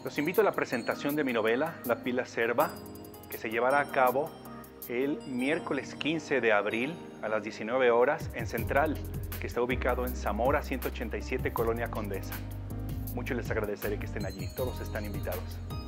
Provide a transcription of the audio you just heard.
Los invito a la presentación de mi novela, La Pila Serva, que se llevará a cabo el miércoles 15 de abril a las 19 horas en Central, que está ubicado en Zamora 187, Colonia Condesa. Mucho les agradeceré que estén allí, todos están invitados.